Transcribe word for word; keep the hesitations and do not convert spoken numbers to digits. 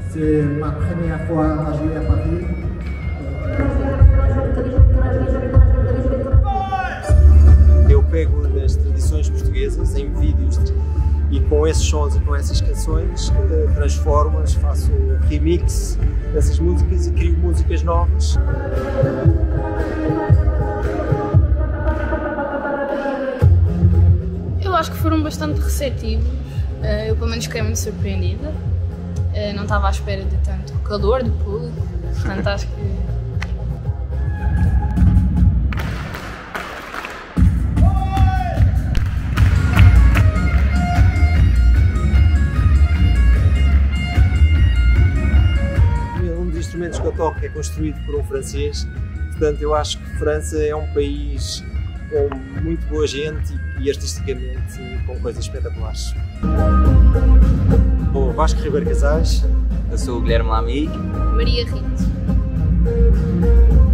C'est ma première fois à jouer à Paris. Eu pego nas tradições portuguesas, em vídeos, e com esses sons e com essas canções transformo-as, faço remix dessas músicas e crio músicas novas. Eu acho que foram bastante receptivos, eu pelo menos fiquei muito surpreendida, não estava à espera de tanto calor do público, portanto acho que os instrumentos que eu toco é construído por um francês, portanto eu acho que França é um país com muito boa gente e artisticamente com coisas espetaculares. Bom, Vasco Ribeiro Casais. Eu sou o Guilherme Lamy. Maria Rito.